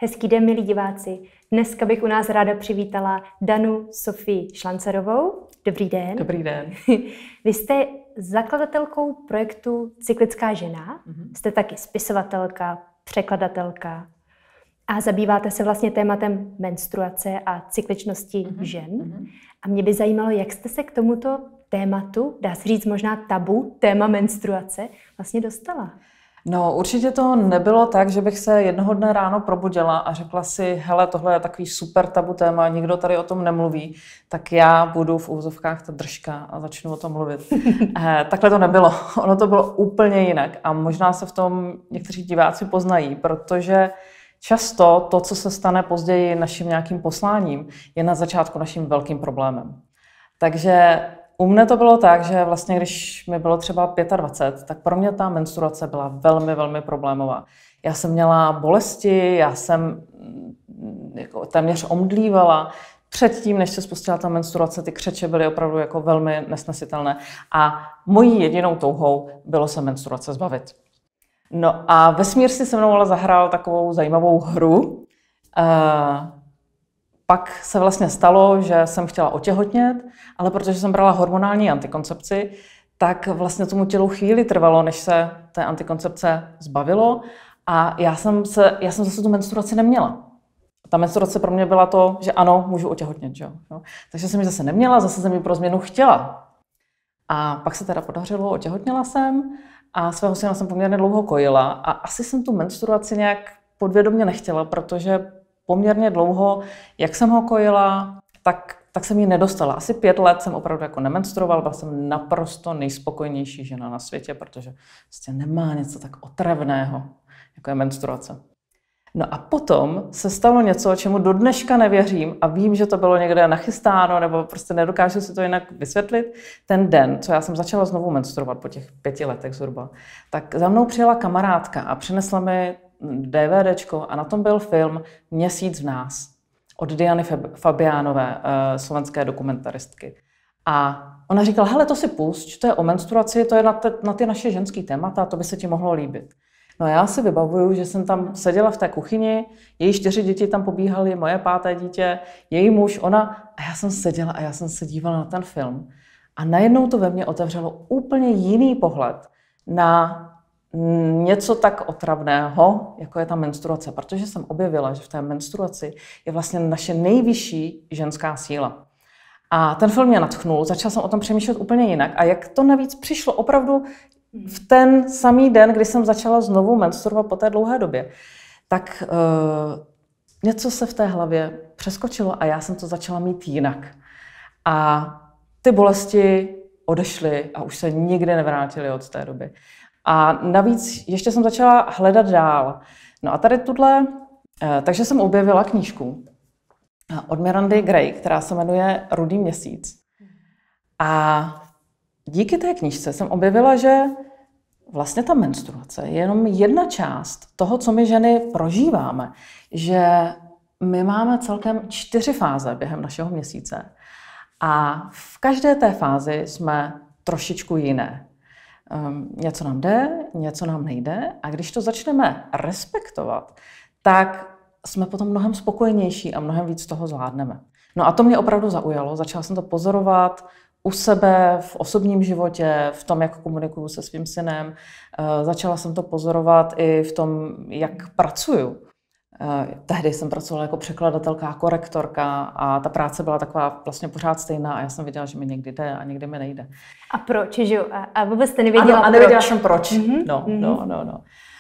Hezký den, milí diváci. Dneska bych u nás ráda přivítala Danu Sofii Šlancerovou. Dobrý den. Dobrý den. Vy jste zakladatelkou projektu Cyklická žena. Jste taky spisovatelka, překladatelka a zabýváte se vlastně tématem menstruace a cykličnosti žen. A mě by zajímalo, jak jste se k tomuto tématu, dá se říct možná tabu, téma menstruace, vlastně dostala. No, určitě to nebylo tak, že bych se jednoho dne ráno probudila a řekla si, hele, tohle je takový super tabu téma, nikdo tady o tom nemluví, tak já budu v úvozovkách ta držka a začnu o tom mluvit. Takhle to nebylo. Ono to bylo úplně jinak a možná se v tom někteří diváci poznají, protože často to, co se stane později naším nějakým posláním, je na začátku naším velkým problémem. Takže u mne to bylo tak, že vlastně, když mi bylo třeba 25, tak pro mě ta menstruace byla velmi, velmi problémová. Já jsem měla bolesti, já jsem jako téměř omdlívala. Předtím, než se spustila ta menstruace, ty křeče byly opravdu jako velmi nesnesitelné. A mojí jedinou touhou bylo se menstruace zbavit. No a vesmír si se mnou ale zahrál takovou zajímavou hru. Pak se vlastně stalo, že jsem chtěla otěhotnět, ale protože jsem brala hormonální antikoncepci, tak vlastně tomu tělu chvíli trvalo, než se té antikoncepce zbavilo a já jsem zase tu menstruaci neměla. Ta menstruace pro mě byla to, že ano, můžu otěhotnět. Že? Jo? Takže jsem ji zase neměla, zase jsem ji pro změnu chtěla. A pak se teda podařilo, otěhotněla jsem a svého syna jsem poměrně dlouho kojila a asi jsem tu menstruaci nějak podvědomě nechtěla, protože poměrně dlouho, jak jsem ho kojila, tak jsem ji nedostala. Asi 5 let jsem opravdu jako nemenstruovala, byla jsem naprosto nejspokojnější žena na světě, protože prostě nemá něco tak otravného, jako je menstruace. No a potom se stalo něco, čemu do dneška nevěřím a vím, že to bylo někde nachystáno, nebo prostě nedokážu si to jinak vysvětlit. Ten den, co já jsem začala znovu menstruovat po těch 5 letech zhruba, tak za mnou přijela kamarádka a přinesla mi DVDčko a na tom byl film Měsíc v nás od Diany Fabiánové, slovenské dokumentaristky. A ona říkala, hele, to si pusť, to je o menstruaci, to je na ty naše ženské témata, to by se ti mohlo líbit. No já si vybavuju, že jsem tam seděla v té kuchyni, její 4 děti tam pobíhaly, moje 5. dítě, její muž, ona, a já jsem seděla a já jsem se dívala na ten film. A najednou to ve mně otevřelo úplně jiný pohled na něco tak otravného, jako je ta menstruace, protože jsem objevila, že v té menstruaci je vlastně naše nejvyšší ženská síla. A ten film mě nadchnul, začala jsem o tom přemýšlet úplně jinak. A jak to navíc přišlo opravdu v ten samý den, kdy jsem začala znovu menstruovat po té dlouhé době, tak něco se v té hlavě přeskočilo a já jsem to začala mít jinak. A ty bolesti odešly a už se nikdy nevrátily od té doby. A navíc ještě jsem začala hledat dál. No a tady takže jsem objevila knížku od Mirandy Gray, která se jmenuje Rudý měsíc. A díky té knížce jsem objevila, že vlastně ta menstruace je jenom jedna část toho, co my ženy prožíváme. Že my máme celkem 4 fáze během našeho měsíce. A v každé té fázi jsme trošičku jiné. Něco nám jde, něco nám nejde a když to začneme respektovat, tak jsme potom mnohem spokojenější a mnohem víc toho zvládneme. No a to mě opravdu zaujalo, začala jsem to pozorovat u sebe, v osobním životě, v tom, jak komunikuju se svým synem. Začala jsem to pozorovat i v tom, jak pracuju. Tehdy jsem pracovala jako překladatelka a korektorka a ta práce byla taková vlastně pořád stejná a já jsem viděla, že mi někdy jde a někdy mi nejde. A proč, že jo? A vůbec jste nevěděla proč? A nevěděla jsem proč. No.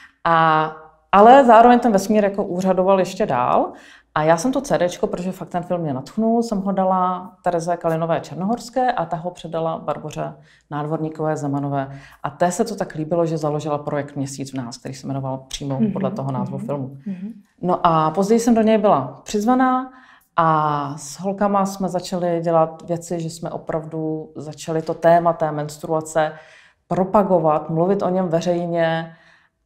Ale zároveň ten vesmír jako úřadoval ještě dál a já jsem to CDčko, protože fakt ten film mě nadchnul, jsem ho dala Tereze Kalinové Černohorské a ta ho předala Barboře Nádvorníkové Zemanové. A té se to tak líbilo, že založila projekt Měsíc v nás, který se jmenoval přímo podle toho názvu filmu. No a později jsem do něj byla přizvaná a s holkama jsme začali dělat věci, že jsme opravdu začali to téma té menstruace propagovat, mluvit o něm veřejně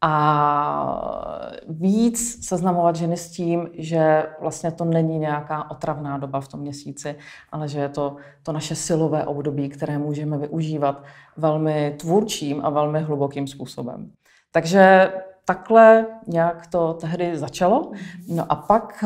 a víc seznamovat ženy s tím, že vlastně to není nějaká otravná doba v tom měsíci, ale že je to naše silové období, které můžeme využívat velmi tvůrčím a velmi hlubokým způsobem. Takže takhle nějak to tehdy začalo. No a pak,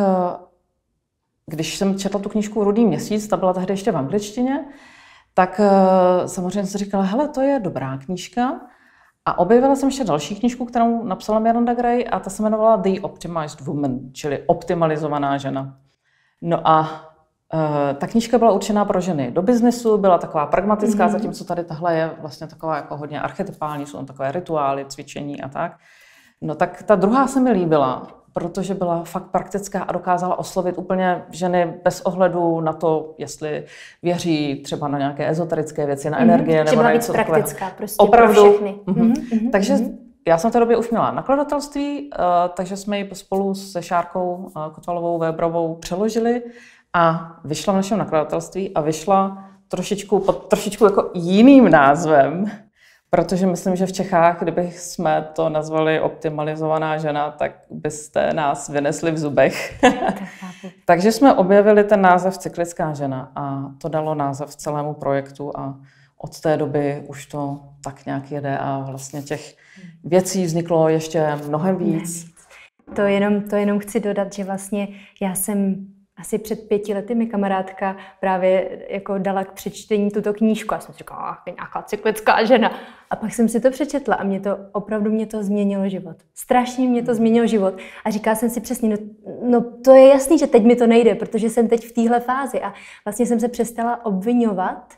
když jsem četla tu knížku Rudý měsíc, ta byla tehdy ještě v angličtině, tak samozřejmě jsem si říkala, hele, to je dobrá knížka. A objevila jsem ještě další knížku, kterou napsala Miranda Gray a ta se jmenovala The Optimized Woman, čili optimalizovaná žena. No a ta knížka byla určená pro ženy do biznesu, byla taková pragmatická, zatímco tady tahle je vlastně taková jako hodně archetypální, jsou tam takové rituály, cvičení a tak. No tak ta druhá se mi líbila, protože byla fakt praktická a dokázala oslovit úplně ženy bez ohledu na to, jestli věří třeba na nějaké ezoterické věci, na energie nebo na něco takového. Praktická, prostě opravdu pro všechny. Takže já jsem v té době už měla nakladatelství, takže jsme ji spolu se Šárkou Kotvalovou Vébrovou přeložili a vyšla v našem nakladatelství a vyšla pod trošičku jako jiným názvem, protože myslím, že v Čechách, kdyby jsme to nazvali optimalizovaná žena, tak byste nás vynesli v zubech. Takže jsme objevili ten název Cyklická žena a to dalo název celému projektu a od té doby už to tak nějak jede a vlastně těch věcí vzniklo ještě mnohem víc. To jenom chci dodat, že vlastně já jsem asi před 5 lety mi kamarádka právě jako dala k přečtení tuto knížku a jsem si říkala, nějaká cyklická žena. A pak jsem si to přečetla a opravdu mě to změnilo život. Strašně mě to změnilo život. A říkala jsem si přesně, no to je jasný, že teď mi to nejde, protože jsem teď v téhle fázi a vlastně jsem se přestala obvinovat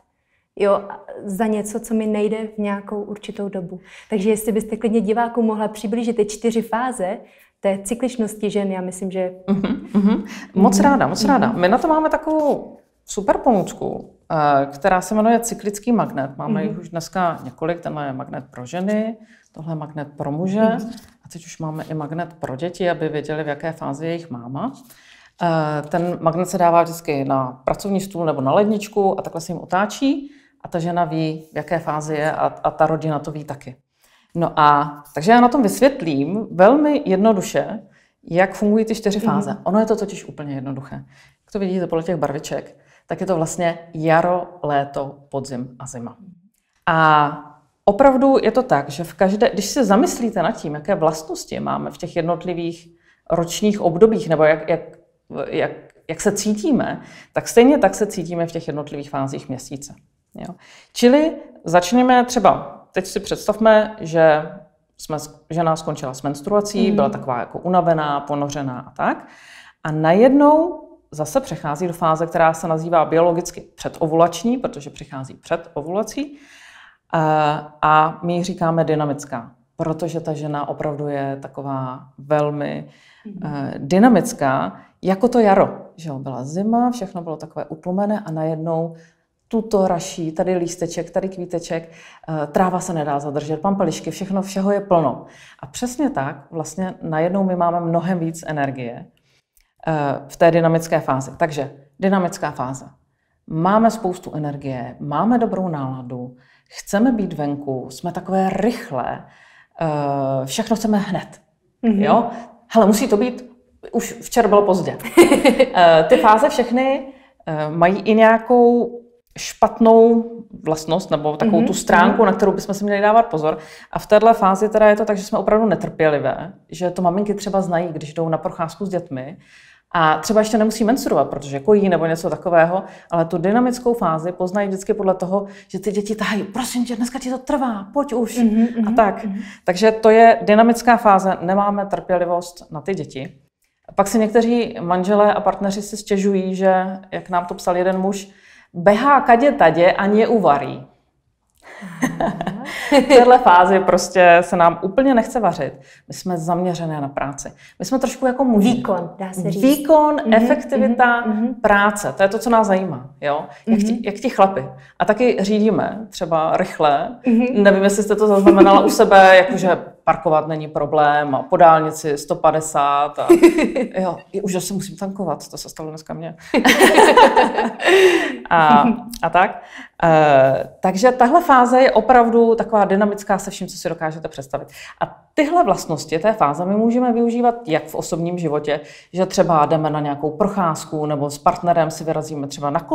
za něco, co mi nejde v nějakou určitou dobu. Takže jestli byste klidně divákům mohla přiblížit ty 4 fáze té cykličnosti žen, já myslím, že... Moc ráda. My na to máme takovou super pomůcku, která se jmenuje Cyklický magnet. Máme jich už dneska několik, tenhle je magnet pro ženy, tohle je magnet pro muže a teď už máme i magnet pro děti, aby věděli, v jaké fázi je jejich máma. Ten magnet se dává vždycky na pracovní stůl nebo na ledničku a takhle se jim otáčí a ta žena ví, v jaké fázi je a ta rodina to ví taky. No a takže já na tom vysvětlím velmi jednoduše, jak fungují ty 4 fáze. Ono je to totiž úplně jednoduché. Jak to vidíte podle těch barviček, tak je to vlastně jaro, léto, podzim a zima. A opravdu je to tak, že když se zamyslíte nad tím, jaké vlastnosti máme v těch jednotlivých ročních obdobích, nebo jak se cítíme, tak stejně tak se cítíme v těch jednotlivých fázích měsíce. Jo? Čili začneme třeba, teď si představme, že žena skončila s menstruací, byla taková jako unavená, ponořená a tak. A najednou zase přechází do fáze, která se nazývá biologicky předovulační, protože přichází před ovulací. A my ji říkáme dynamická, protože ta žena opravdu je taková velmi dynamická, jako to jaro. Že byla zima, všechno bylo takové utlumené a najednou tuto raší, tady lísteček, tady kvíteček, tráva se nedá zadržet, pampelišky, všeho je plno. A přesně tak vlastně najednou my máme mnohem víc energie v té dynamické fázi. Takže dynamická fáze. Máme spoustu energie, máme dobrou náladu, chceme být venku, jsme takové rychlé, všechno chceme hned. Jo? Hele, musí to být, už včera bylo pozdě. Ty fáze všechny mají i nějakou špatnou vlastnost nebo takovou tu stránku, na kterou bychom si měli dávat pozor. A v této fázi teda je to tak, že jsme opravdu netrpělivé, že to maminky třeba znají, když jdou na procházku s dětmi a třeba ještě nemusí menstruovat, protože kojí nebo něco takového, ale tu dynamickou fázi poznají vždycky podle toho, že ty děti tahají, prosím tě, dneska ti to trvá, pojď už a tak. Takže to je dynamická fáze, nemáme trpělivost na ty děti. Pak si někteří manželé a partneři si stěžují, že, jak nám to psal jeden muž, behá kadě tadě a nie uvarí. V téhle fázi prostě se nám úplně nechce vařit. My jsme zaměřené na práci. My jsme trošku jako muži. Výkon, dá se říct. Výkon, efektivita, práce. To je to, co nás zajímá. Jo? Jak ti chlapi. A taky řídíme třeba rychle. Nevím, jestli jste to zaznamenala u sebe, jakože parkovat není problém a po dálnici 150 a jo, už se musím tankovat, to se stalo dneska mně. a tak. Takže tahle fáze je opravdu taková dynamická se vším, co si dokážete představit. A tyhle vlastnosti té fáze my můžeme využívat jak v osobním životě, že třeba jdeme na nějakou procházku nebo s partnerem si vyrazíme třeba na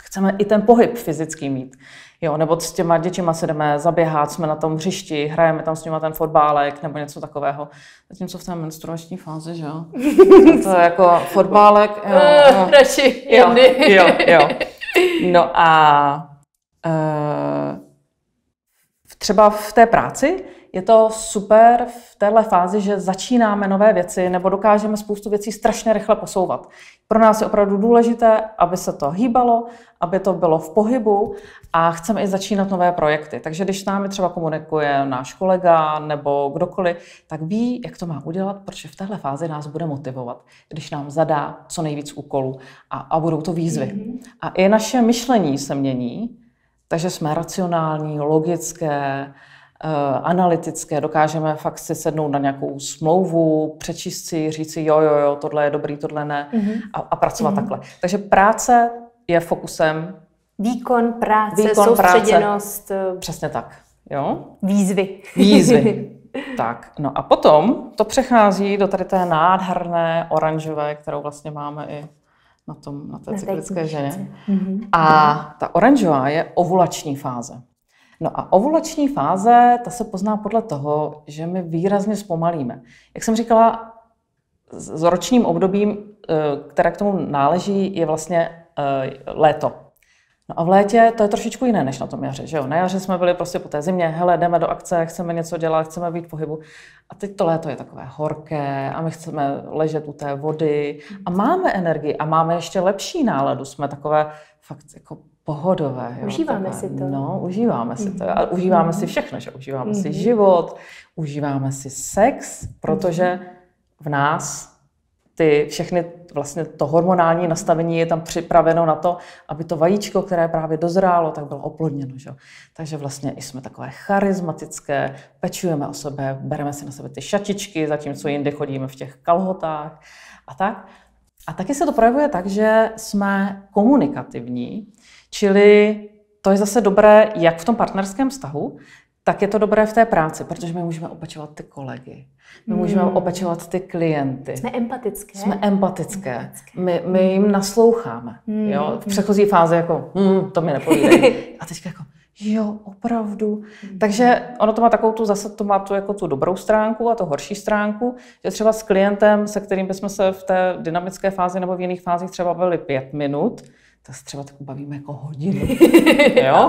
chceme i ten pohyb fyzický mít. Jo, nebo s těma děťma se jdeme zaběhat, jsme na tom hřišti, hrajeme tam s nimi ten fotbálek nebo něco takového. Zatímco v té menstruační fázi, že jo? To je jako fotbálek. Radši jo. No a třeba v té práci je to super v téhle fázi, že začínáme nové věci nebo dokážeme spoustu věcí strašně rychle posouvat. Pro nás je opravdu důležité, aby se to hýbalo, aby to bylo v pohybu a chceme i začínat nové projekty. Takže když s námi třeba komunikuje náš kolega nebo kdokoliv, tak ví, jak to má udělat, protože v téhle fázi nás bude motivovat, když nám zadá co nejvíc úkolů a budou to výzvy. A i naše myšlení se mění, takže jsme racionální, logické, analytické, dokážeme fakt si sednout na nějakou smlouvu, přečíst si, říct si jo, tohle je dobrý, tohle ne a pracovat takhle. Takže práce je fokusem. Výkon práce, soustředěnost. Přesně tak, jo. Výzvy. Tak, no a potom to přechází do tady té nádherné oranžové, kterou vlastně máme i na té cyklické ženě. A ta oranžová je ovulační fáze. No a ovulační fáze, ta se pozná podle toho, že my výrazně zpomalíme. Jak jsem říkala, s ročním obdobím, které k tomu náleží, je vlastně léto. No a v létě to je trošičku jiné než na tom jaře, že jo? Na jaře jsme byli prostě po té zimě, hele, jdeme do akce, chceme něco dělat, chceme být v pohybu. A teď to léto je takové horké a my chceme ležet u té vody a máme energii a máme ještě lepší náladu, jsme takové fakt jako pohodové. Jo? Užíváme si to. No, užíváme si to. A užíváme si všechno, že užíváme si život, užíváme si sex, protože v nás všechny vlastně to hormonální nastavení je tam připraveno na to, aby to vajíčko, které právě dozrálo, tak bylo oplodněno. Že? Takže vlastně i jsme takové charismatické, pečujeme o sebe, bereme si na sebe ty šatičky, zatímco jindy chodíme v těch kalhotách a tak. A taky se to projevuje tak, že jsme komunikativní, čili to je zase dobré jak v tom partnerském vztahu, tak je to dobré v té práci, protože my můžeme opečovat ty kolegy, my můžeme opečovat ty klienty. Jsme empatické. My jim nasloucháme. Jo? V předchozí fázi jako, to mi nepovídej. A teď jako, jo, opravdu. Takže ono to má takovou tu dobrou stránku a tu horší stránku, že třeba s klientem, se kterým bychom se v té dynamické fázi nebo v jiných fázích třeba bavili 5 minut, tak se třeba tak bavíme jako hodinu. Jo?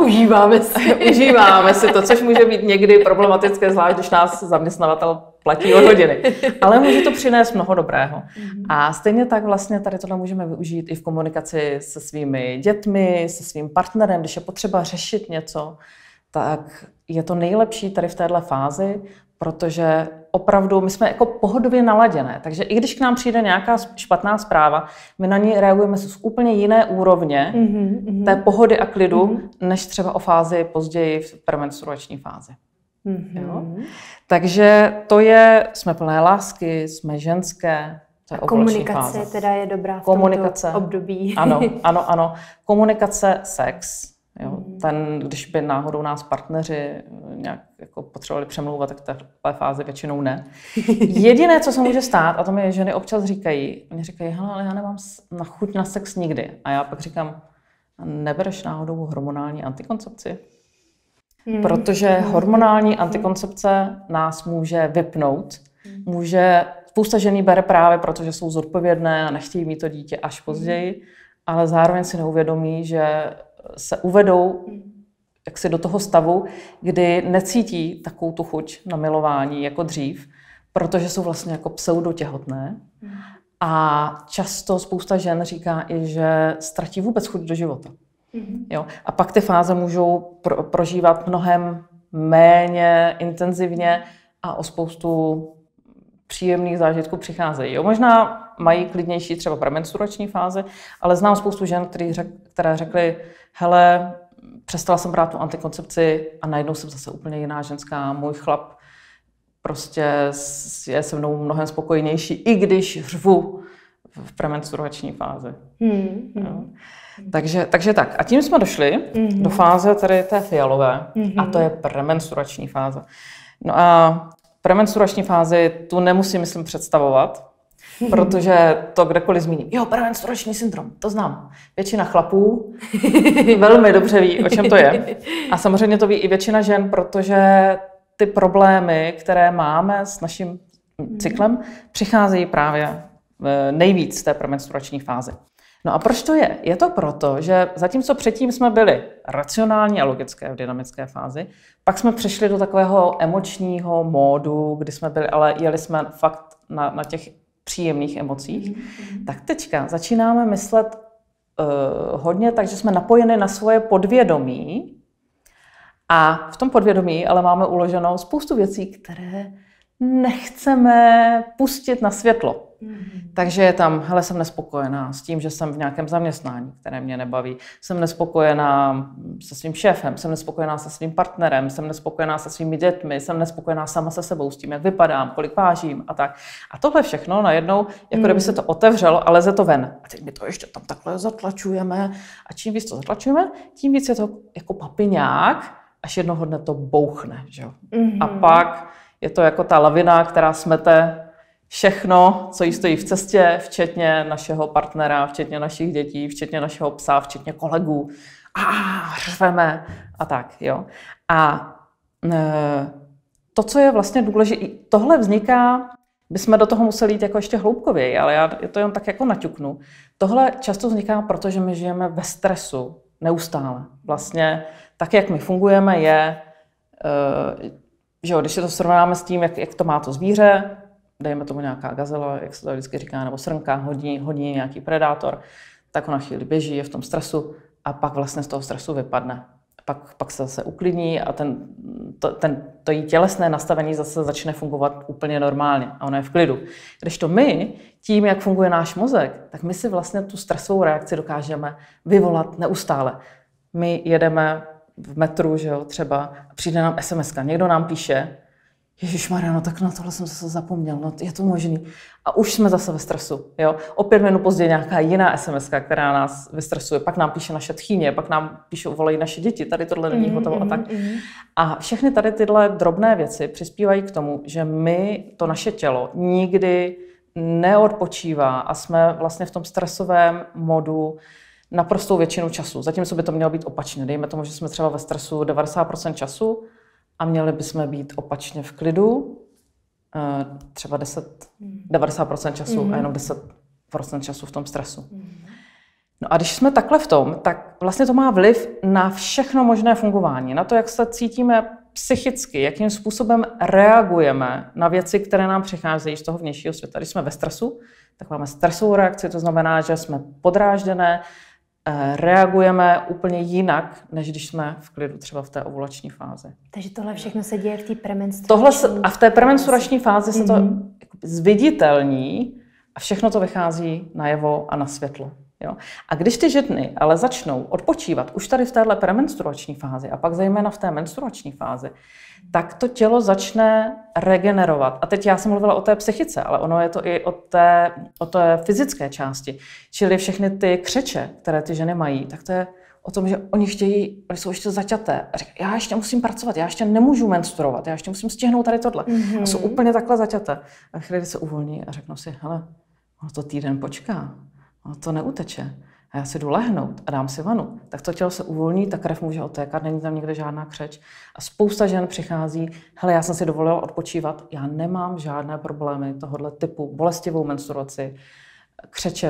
Užíváme si to, což může být někdy problematické, zvlášť když nás zaměstnavatel platí o hodiny. Ale může to přinést mnoho dobrého. A stejně tak vlastně tady tohle můžeme využít i v komunikaci se svými dětmi, se svým partnerem, když je potřeba řešit něco, tak je to nejlepší tady v téhle fázi, protože opravdu my jsme jako pohodově naladěné, takže i když k nám přijde nějaká špatná zpráva, my na ní reagujeme z úplně jiné úrovně té pohody a klidu, než třeba o fázi později v premenstruační fázi. Jo? Takže jsme plné lásky, jsme ženské, to je ovulační fáze. Komunikace teda je dobrá v tomto období. Ano. Komunikace, sex. Jo, když by náhodou nás partneři nějak jako potřebovali přemlouvat, tak v té fázi většinou ne. Jediné, co se může stát, a to mi ženy občas říkají, hele, ale já nemám chuť na sex nikdy. A já pak říkám, nebereš náhodou hormonální antikoncepci? Protože hormonální antikoncepce nás může vypnout. Spousta žen bere právě, protože jsou zodpovědné a nechtějí mít to dítě až později, ale zároveň si neuvědomí, že se uvedou jaksi do toho stavu, kdy necítí takovou tu chuť na milování jako dřív, protože jsou vlastně jako pseudotěhotné. A často spousta žen říká i, že ztratí vůbec chuť do života. Jo? A pak ty fáze můžou prožívat mnohem méně intenzivně a o spoustu příjemných zážitků přicházejí. Jo? Možná mají klidnější třeba premenstruační fázi, ale znám spoustu žen, které řekly, hele, přestala jsem brát tu antikoncepci a najednou jsem zase úplně jiná ženská. Můj chlap prostě je se mnou mnohem spokojenější, i když řvu v premenstruační fázi. Jo? Takže tak. A tím jsme došli do fáze tady té fialové a to je premenstruační fáze. No a premenstruační fázi tu nemusím, myslím, představovat. protože to kdekoliv zmíním. Jo, premenstruační syndrom, to znám. Většina chlapů velmi dobře ví, o čem to je. A samozřejmě to ví i většina žen, protože ty problémy, které máme s naším cyklem, přicházejí právě nejvíc z té premenstruační fáze. No a proč to je? Je to proto, že zatímco předtím jsme byli racionální a logické v dynamické fázi, pak jsme přešli do takového emočního módu, kdy jsme byli, ale jeli jsme fakt na těch příjemných emocích. Tak teďka začínáme myslet hodně, takže jsme napojeni na svoje podvědomí a v tom podvědomí ale máme uloženou spoustu věcí, které nechceme pustit na světlo. Takže je tam, hele, jsem nespokojená s tím, že jsem v nějakém zaměstnání, které mě nebaví. Jsem nespokojená se svým šéfem, jsem nespokojená se svým partnerem, jsem nespokojená se svými dětmi, jsem nespokojená sama se sebou, s tím, jak vypadám, kolik vážím a tak. A tohle všechno najednou, jako kdyby se to otevřelo a leze to ven. A teď my to ještě tam takhle zatlačujeme a čím víc to zatlačujeme, tím víc je to jako papiňák, až jednoho dne to bouchne. Že jo? A pak je to jako ta lavina, která smete všechno, co jí stojí v cestě, včetně našeho partnera, včetně našich dětí, včetně našeho psa, včetně kolegů. Řveme a tak. Jo? A to, co je vlastně důležité, tohle vzniká, bychom do toho museli jít jako ještě hloubkověji, ale já to jen tak jako naťuknu. Tohle často vzniká, protože my žijeme ve stresu neustále. Vlastně tak, jak my fungujeme, je, že jo, když si to srovnáme s tím, jak to má to zvíře, dejme tomu nějaká gazela, jak se to vždycky říká, nebo srnka, hodí nějaký predátor, tak ona chvíli běží, je v tom stresu a pak vlastně z toho stresu vypadne. Pak se zase uklidní a to jí tělesné nastavení zase začne fungovat úplně normálně a ona je v klidu. Kdežto my, tím, jak funguje náš mozek, tak my si vlastně tu stresovou reakci dokážeme vyvolat neustále. My jedeme v metru, že jo, třeba, přijde nám SMS-ka, někdo nám píše, Ježišmarja, no tak na tohle jsem zase zapomněl, no je to možný. A už jsme zase ve stresu, jo. O 5 minut později nějaká jiná SMS-ka, která nás vystresuje, pak nám píše naše tchýně, pak nám volají naše děti, tady tohle není hotovo a tak. A všechny tady tyhle drobné věci přispívají k tomu, že to naše tělo nikdy neodpočívá a jsme vlastně v tom stresovém modu naprostou většinu času. Zatímco by to mělo být opačně. Dejme tomu, že jsme třeba ve stresu 90% času, a měli bychom být opačně v klidu, třeba 90% času a jenom 10% času v tom stresu. No a když jsme takhle v tom, tak vlastně to má vliv na všechno možné fungování, na to, jak se cítíme psychicky, jakým způsobem reagujeme na věci, které nám přicházejí z toho vnějšího světa. Když jsme ve stresu, tak máme stresovou reakci, to znamená, že jsme podrážděné, reagujeme úplně jinak, než když jsme v klidu, třeba v té ovulační fázi. Takže tohle všechno se děje v té premenstruační a v té premenstruační fázi se to zviditelní a všechno to vychází najevo a na světlo. Jo? A když ty ženy ale začnou odpočívat už tady v téhle premenstruační fázi a pak zejména v té menstruační fázi, tak to tělo začne regenerovat. A teď já jsem mluvila o té psychice, ale ono je to i o té fyzické části. Čili všechny ty křeče, které ty ženy mají, tak to je o tom, že oni jsou ještě zaťaté. A říkají, já ještě musím pracovat, já ještě nemůžu menstruovat, já ještě musím stihnout tady tohle. A jsou úplně takhle zaťaté. A chvíli se uvolní a řeknou si, hele, ono to týden počká, ono to neuteče. A já si jdu lehnout a dám si vanu, tak to tělo se uvolní, ta krev může otékat, není tam nikde žádná křeč. A spousta žen přichází, hele, já jsem si dovolila odpočívat, já nemám žádné problémy tohohle typu, bolestivou menstruaci, křeče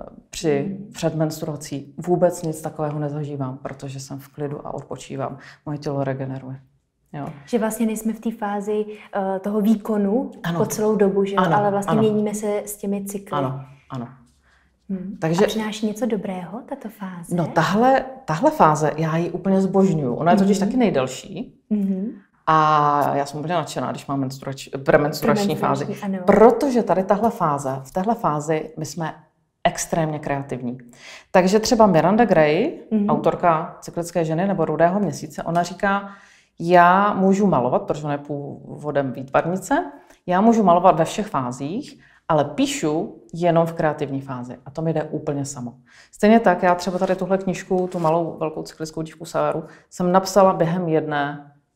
před menstruací, vůbec nic takového nezažívám, protože jsem v klidu a odpočívám. Moje tělo regeneruje. Jo. Že vlastně nejsme v té fázi toho výkonu po celou dobu, že? Ale vlastně měníme se s těmi cykly. Ano. Takže, a přináší něco dobrého tato fáze? No tahle fáze, já ji úplně zbožňuju. Ona je totiž taky nejdelší. A já jsem úplně nadšená, když mám premenstruační fázi. Ano. Protože tady v téhle fázi my jsme extrémně kreativní. Takže třeba Miranda Gray, autorka Cyklické ženy nebo Rudého měsíce, ona říká, já můžu malovat, protože ona je původem výtvarnice, já můžu malovat ve všech fázích, ale píšu jenom v kreativní fázi. A to mi jde úplně samo. Stejně tak, já třeba tady tuhle knížku, tu malou velkou cyklickou dívku Sáru, jsem napsala během jedné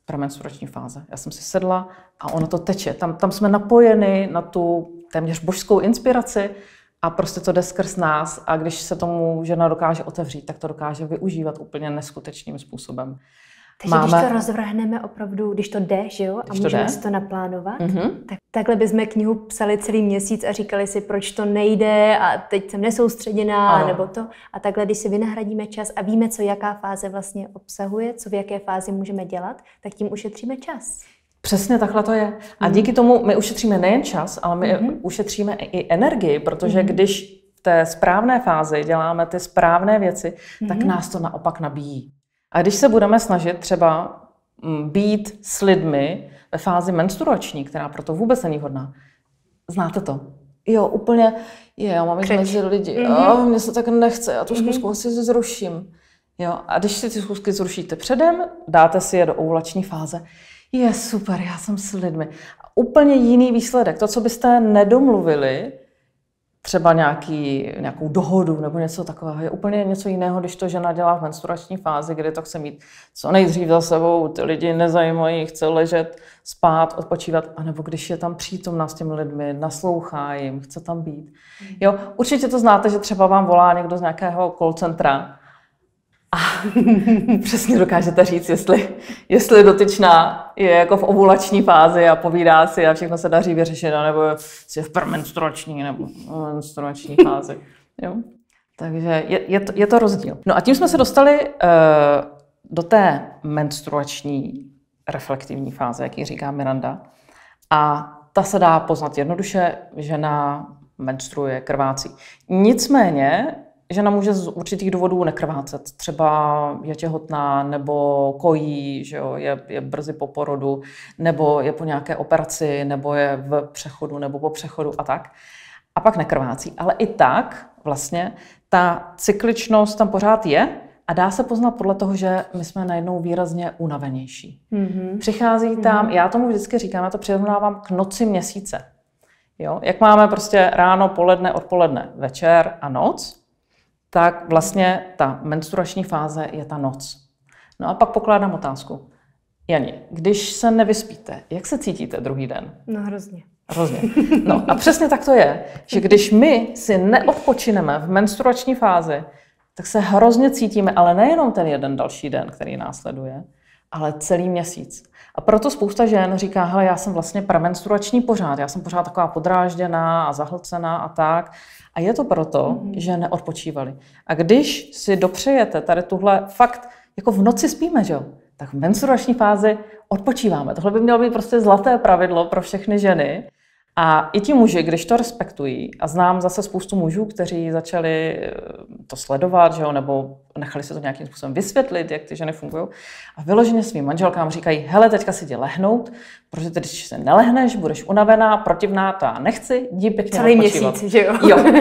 premenstruační fáze. Já jsem si sedla a ono to teče. Tam jsme napojeni na tu téměř božskou inspiraci a prostě to jde skrz nás a když se tomu žena dokáže otevřít, tak to dokáže využívat úplně neskutečným způsobem. Takže když to rozvrhneme opravdu, když to jde, že jo, a můžeme si to naplánovat, tak takhle bychom knihu psali celý měsíc a říkali si, proč to nejde a teď jsem nesoustředěná, nebo to. A takhle, když si vynahradíme čas a víme, co jaká fáze vlastně obsahuje, co v jaké fázi můžeme dělat, tak tím ušetříme čas. Přesně takhle to je. A díky tomu my ušetříme nejen čas, ale my ušetříme i energii, protože když v té správné fázi děláme ty správné věci, tak nás to naopak nabíjí. A když se budeme snažit třeba být s lidmi ve fázi menstruační, která proto vůbec není vhodná, znáte to? Jo, úplně, já mám jít mezi lidi, mně se tak nechce, já tu zkusku si zruším. Jo, a když si ty zkusky zrušíte předem, dáte si je do ovulační fáze, je super, já jsem s lidmi. A úplně jiný výsledek, to, co byste nedomluvili, třeba nějakou dohodu nebo něco takového. Je úplně něco jiného, když to žena dělá v menstruační fázi, kdy to chce mít co nejdřív za sebou, ty lidi nezajímají, chce ležet, spát, odpočívat, anebo když je tam přítomná s těmi lidmi, naslouchá jim, chce tam být. Jo, určitě to znáte, že třeba vám volá někdo z nějakého call centra a přesně dokážete říct, jestli dotyčná je jako v ovulační fázi a povídá si a všechno se daří vyřešit, nebo je v premenstruační nebo menstruační fázi. Jo? Takže je to rozdíl. No a tím jsme se dostali do té menstruační reflektivní fáze, jak ji říká Miranda. A ta se dá poznat jednoduše, žena menstruuje, krvácí. Nicméně žena může z určitých důvodů nekrvácet. Třeba je těhotná, nebo kojí, že jo, je brzy po porodu, nebo je po nějaké operaci, nebo je v přechodu, nebo po přechodu a tak. A pak nekrvácí. Ale i tak vlastně ta cykličnost tam pořád je a dá se poznat podle toho, že my jsme najednou výrazně unavenější. Přichází tam, já tomu vždycky říkám, já to přirovnávám k noci měsíce. Jo? Jak máme prostě ráno, poledne, odpoledne, večer a noc, tak vlastně ta menstruační fáze je ta noc. No a pak pokládám otázku. Jani, když se nevyspíte, jak se cítíte druhý den? No hrozně. Hrozně. No a přesně tak to je, že když my si neodpočineme v menstruační fázi, tak se hrozně cítíme, ale nejenom ten jeden další den, který následuje, ale celý měsíc. A proto spousta žen říká, hele, já jsem vlastně premenstruační pořád, já jsem pořád taková podrážděná a zahlcená a tak. A je to proto, že neodpočívali. A když si dopřejete tady tuhle fakt, jako v noci spíme, že jo, tak v menstruační fázi odpočíváme. Tohle by mělo být prostě zlaté pravidlo pro všechny ženy. A i ti muži, když to respektují, a znám zase spoustu mužů, kteří začali to sledovat, že jo, nebo nechali se to nějakým způsobem vysvětlit, jak ty ženy fungují, a vyloženě svým manželkám říkají, hele, teďka si jdi lehnout, protože ty, když se nelehneš, budeš unavená, protivná, to já nechci, jdi pěkně celý odpočívat. Měsíc, že jo?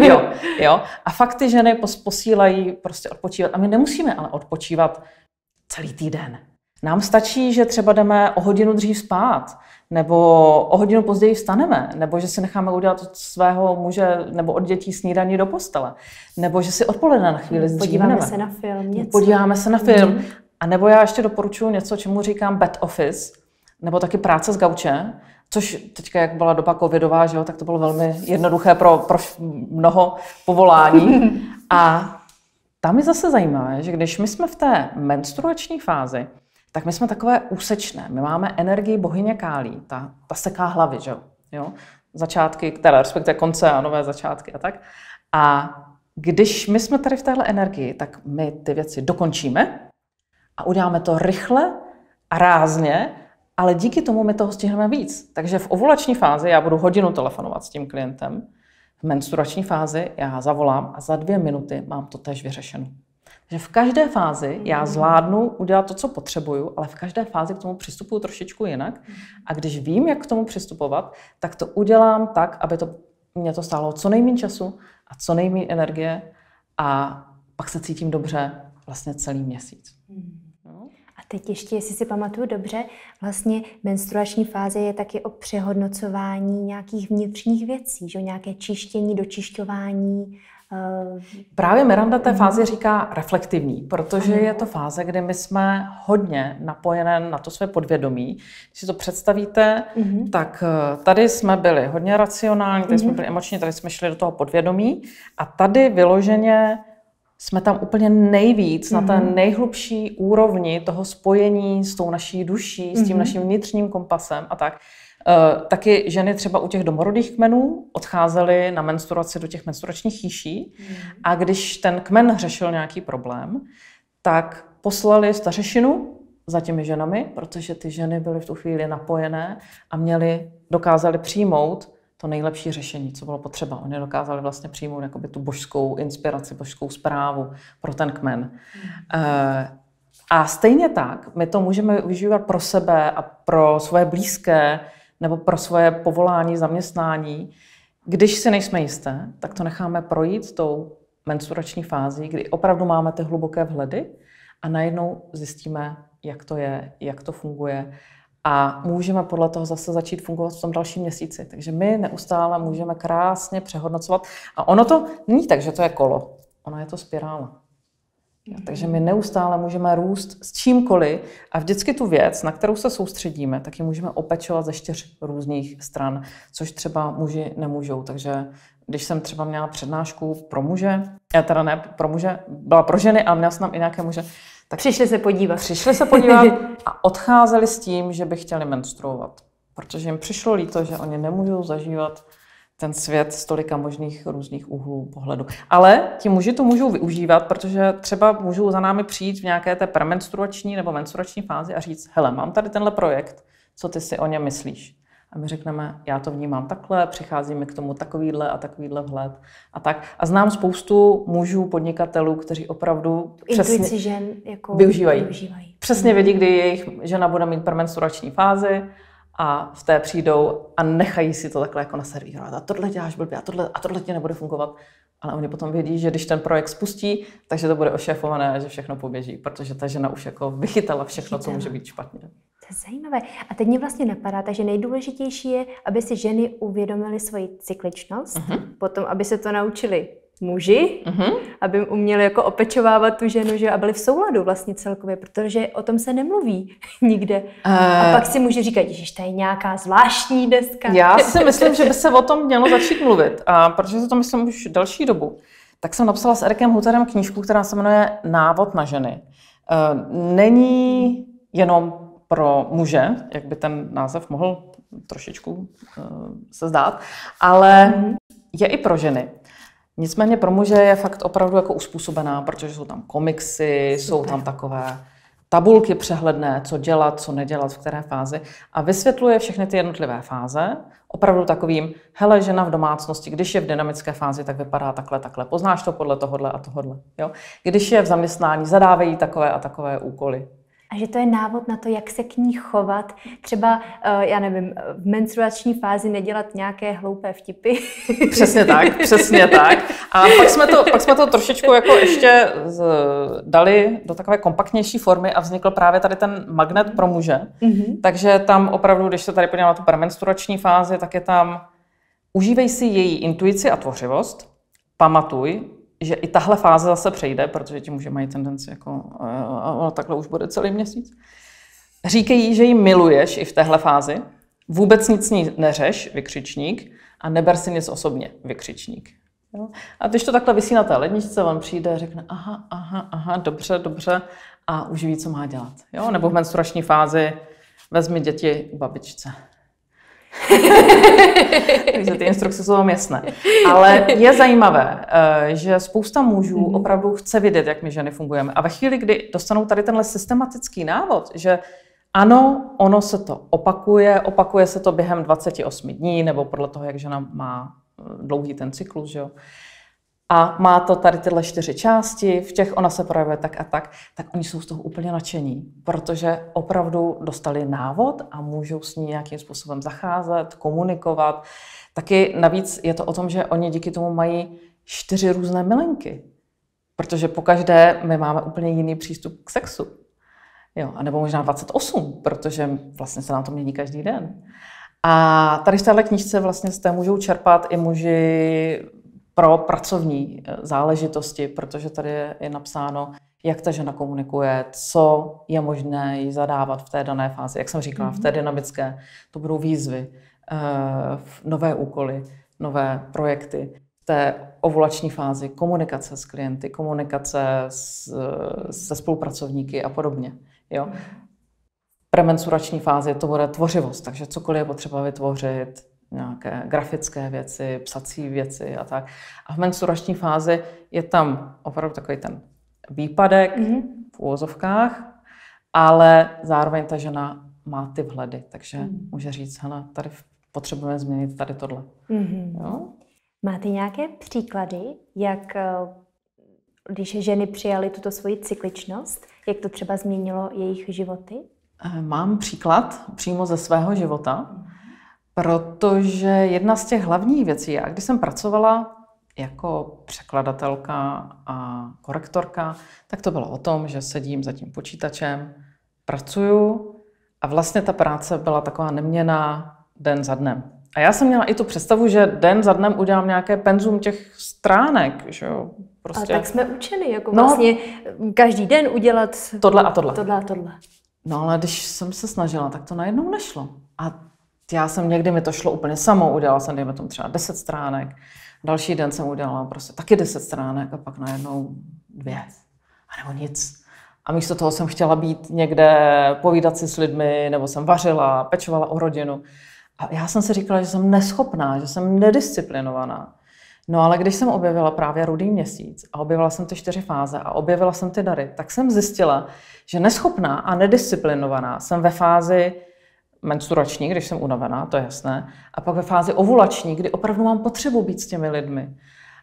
Jo. A fakt ty ženy posílají prostě odpočívat. A my nemusíme ale odpočívat celý týden. Nám stačí, že třeba jdeme o hodinu dřív spát, nebo o hodinu později vstaneme, nebo že si necháme udělat od svého muže nebo od dětí snídaní do postele, nebo že si odpoledne na chvíli zdříhneme. Podíváme se na film, něco. Podíváme se na film. A nebo já ještě doporučuji něco, čemu říkám bed office, nebo taky práce z gauče, což teďka, jak byla doba covidová, že jo, tak to bylo velmi jednoduché pro mnoho povolání. A tam je zase zajímavé, že když my jsme v té menstruační fázi, tak my jsme takové úsečné. My máme energii bohyně Kálí, ta seká hlavy, že jo? Začátky, které respektive konce a nové začátky a tak. A když my jsme tady v téhle energii, tak my ty věci dokončíme a uděláme to rychle a rázně, ale díky tomu my toho stihneme víc. Takže v ovulační fázi já budu hodinu telefonovat s tím klientem, v menstruační fázi já zavolám a za 2 minuty mám to též vyřešeno. Že v každé fázi já zvládnu udělat to, co potřebuju, ale v každé fázi k tomu přistupuju trošičku jinak. A když vím, jak k tomu přistupovat, tak to udělám tak, aby mě to stálo co nejméně času a co nejméně energie a pak se cítím dobře vlastně celý měsíc. A teď ještě, jestli si pamatuju dobře, vlastně menstruační fáze je taky o přehodnocování nějakých vnitřních věcí, že? Nějaké čištění, dočišťování Právě Miranda té fázi říká reflektivní, protože je to fáze, kdy my jsme hodně napojené na to své podvědomí. Když si to představíte, tak tady jsme byli hodně racionální, tady jsme byli emoční, tady jsme šli do toho podvědomí a tady vyloženě jsme tam úplně nejvíc na té nejhlubší úrovni toho spojení s tou naší duší, s tím naším vnitřním kompasem a tak. Taky ženy třeba u těch domorodých kmenů odcházely na menstruaci do těch menstruačních chýší a když ten kmen řešil nějaký problém, tak poslali stařešinu za těmi ženami, protože ty ženy byly v tu chvíli napojené a dokázali přijmout to nejlepší řešení, co bylo potřeba. Oni dokázali vlastně přijmout jakoby tu božskou inspiraci, božskou zprávu pro ten kmen. A stejně tak my to můžeme využívat pro sebe a pro svoje blízké nebo pro svoje povolání, zaměstnání. Když si nejsme jisté, tak to necháme projít tou menstruační fází, kdy opravdu máme ty hluboké vhledy a najednou zjistíme, jak to je, jak to funguje a můžeme podle toho zase začít fungovat v tom dalším měsíci. Takže my neustále můžeme krásně přehodnocovat a ono to není tak, že to je kolo, ono je to spirála. Takže my neustále můžeme růst s čímkoliv a vždycky tu věc, na kterou se soustředíme, tak ji můžeme opečovat ze 4 různých stran, což třeba muži nemůžou. Takže když jsem třeba měla přednášku pro muže, teda ne pro muže, byla pro ženy a měla jsem tam i nějaké muže, tak přišli se podívat a odcházeli s tím, že by chtěli menstruovat. Protože jim přišlo líto, že oni nemůžou zažívat ten svět z tolika možných různých úhlů pohledu. Ale ti muži to můžou využívat, protože třeba můžou za námi přijít v nějaké té premenstruační nebo menstruační fázi a říct, hele, mám tady tenhle projekt, co ty si o něm myslíš? A my řekneme, já to vnímám takhle, přichází mi k tomu takovýhle a takovýhle vhled a tak. A znám spoustu mužů, podnikatelů, kteří opravdu intuici žen jako využívají. Přesně vědí, kdy jejich žena bude mít premenstruační fázi, a v té přijdou a nechají si to takhle jako naservírovat. A tohle děláš blbě, a tohle ti nebude fungovat. Ale oni potom vědí, že když ten projekt spustí, takže to bude ošéfované a že všechno poběží, protože ta žena už jako vychytala všechno, co může být špatně. To je zajímavé. A teď mě vlastně napadá, takže nejdůležitější je, aby si ženy uvědomily svoji cykličnost, potom, aby se to naučili muži, aby uměli jako opečovávat tu ženu, že a byli v souladu vlastně celkově, protože o tom se nemluví nikde. A pak si muži říkat, že to je nějaká zvláštní deska. Já si myslím, že by se o tom mělo začít mluvit, a protože se to myslím už delší dobu, tak jsem napsala s Erikem Huterem knížku, která se jmenuje Návod na ženy. Není jenom pro muže, jak by ten název mohl trošičku se zdát, ale je i pro ženy. Nicméně pro muže je fakt opravdu jako uspůsobená, protože jsou tam komiksy, jsou tam takové tabulky přehledné, co dělat, co nedělat, v které fázi a vysvětluje všechny ty jednotlivé fáze opravdu takovým, hele, žena v domácnosti, když je v dynamické fázi, tak vypadá takhle, poznáš to podle tohodle a tohodle. Jo? Když je v zaměstnání, zadávají takové a takové úkoly. A že to je návod na to, jak se k ní chovat. Třeba, já nevím, v menstruační fázi nedělat nějaké hloupé vtipy. Přesně tak. A pak jsme to trošičku jako ještě dali do takové kompaktnější formy a vznikl právě tady ten magnet pro muže. Takže tam opravdu, když se tady podíváme na tu premenstruační fázi, tak je tam užívej si její intuici a tvořivost. Pamatuj, že i tahle fáze zase přejde, protože ti muži mají tendenci jako takhle už bude celý měsíc. Říkej jí, že ji miluješ i v téhle fázi. Vůbec nic s ní neřeš, vykřičník, a neber si nic osobně, vykřičník. Jo? A když to takhle visí na té ledničce, on přijde a řekne aha, dobře a už ví, co má dělat. Jo? Nebo v menstruační fázi vezmi děti k babičce. Takže ty instrukce jsou vám jasné. Ale je zajímavé, že spousta mužů opravdu chce vědět, jak my ženy fungujeme. A ve chvíli, kdy dostanou tady tenhle systematický návod, že ano, ono se to opakuje se to během 28 dní, nebo podle toho, jak žena má dlouhý ten cyklus, že jo? A má to tady tyhle 4 části, v těch ona se projevuje tak a tak oni jsou z toho úplně nadšení, protože opravdu dostali návod a můžou s ní nějakým způsobem zacházet, komunikovat. Taky navíc je to o tom, že oni díky tomu mají 4 různé milenky, protože pokaždé my máme úplně jiný přístup k sexu. Jo, a nebo možná 28, protože vlastně se nám to mění každý den. A tady v téhle knížce vlastně z té můžou čerpat i muži pro pracovní záležitosti, protože tady je napsáno, jak ta žena komunikuje, co je možné jí zadávat v té dané fázi. Jak jsem říkala, v té dynamické to budou výzvy, nové úkoly, nové projekty. V té ovulační fázi komunikace s klienty, komunikace se spolupracovníky a podobně. Jo? V premenstruační fázi to bude tvořivost, takže cokoliv je potřeba vytvořit, nějaké grafické věci, psací věci a tak. A v menstruační fázi je tam opravdu takový ten výpadek v úvozovkách, ale zároveň ta žena má ty vhledy, takže může říct, hele, tady potřebujeme změnit tady tohle. Jo? Máte nějaké příklady, jak když ženy přijaly tuto svoji cykličnost, jak to třeba změnilo jejich životy? Mám příklad přímo ze svého života, protože jedna z těch hlavních věcí, já když jsem pracovala jako překladatelka a korektorka, tak to bylo o tom, že sedím za tím počítačem, pracuju a vlastně ta práce byla taková neměnná den za dnem. A já jsem měla i tu představu, že den za dnem udělám nějaké penzum těch stránek, že jo. Prostě. A tak jsme učeni, jako vlastně každý den udělat tohle a tohle. Tohle a tohle. No ale když jsem se snažila, tak to najednou nešlo. A já jsem někdy, mi to šlo úplně samo, udělala jsem, dejme tomu třeba 10 stránek. Další den jsem udělala prostě taky 10 stránek a pak najednou 2. A nebo nic. A místo toho jsem chtěla být někde, povídat si s lidmi, nebo jsem vařila, pečovala o rodinu. A já jsem si říkala, že jsem neschopná, že jsem nedisciplinovaná. No ale když jsem objevila právě Rudý měsíc a objevila jsem ty 4 fáze a objevila jsem ty dary, tak jsem zjistila, že neschopná a nedisciplinovaná jsem ve fázi menstruační, když jsem unavená, to je jasné, a pak ve fázi ovulační, kdy opravdu mám potřebu být s těmi lidmi.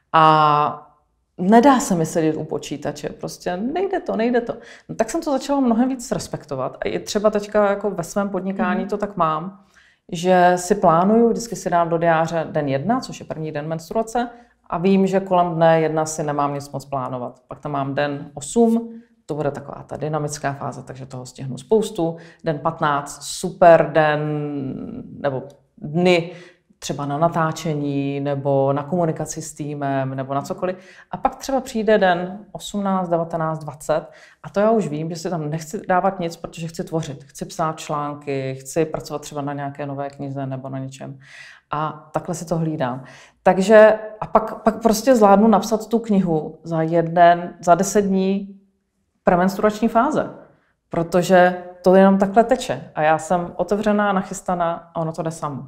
A nedá se mi sedět u počítače, prostě nejde to. No, tak jsem to začala mnohem víc respektovat. A i třeba teďka jako ve svém podnikání to tak mám, že si plánuju, vždycky si dám do diáře den 1, což je první den menstruace, a vím, že kolem dne 1 si nemám nic moc plánovat. Pak tam mám den 8, to bude taková ta dynamická fáze, takže toho stihnu spoustu. Den 15, super den, nebo dny třeba na natáčení, nebo na komunikaci s týmem, nebo na cokoliv. A pak třeba přijde den 18, 19, 20 a to já už vím, že si tam nechci dávat nic, protože chci tvořit. Chci psát články, chci pracovat třeba na nějaké nové knize nebo na něčem. A takhle si to hlídám. Takže a pak prostě zvládnu napsat tu knihu za 10 dní premenstruační fáze, protože to jenom takhle teče a já jsem otevřená, nachystaná a ono to jde samo.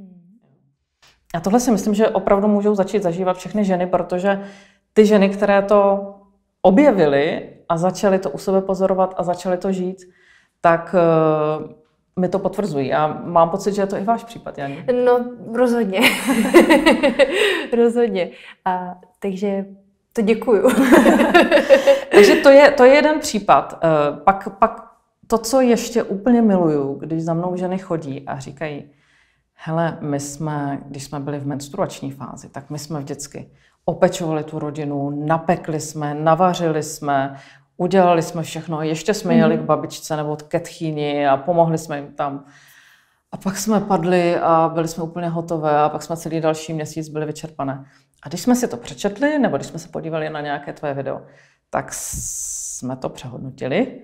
A tohle si myslím, že opravdu můžou začít zažívat všechny ženy, protože ty ženy, které to objevily a začaly to u sebe pozorovat a začaly to žít, tak mi to potvrzují. A mám pocit, že je to i váš případ, Jani. No, rozhodně. Rozhodně. Takže to děkuju. Takže to je jeden případ. Pak to, co ještě úplně miluju, když za mnou ženy chodí a říkají, hele, když jsme byli v menstruační fázi, tak my jsme vždycky opečovali tu rodinu, napekli jsme, navařili jsme, udělali jsme všechno, ještě jsme jeli k babičce nebo ke tchýni a pomohli jsme jim tam. A pak jsme padli a byli jsme úplně hotové a pak jsme celý další měsíc byli vyčerpané. A když jsme si to přečetli, nebo když jsme se podívali na nějaké tvoje video, tak jsme to přehodnotili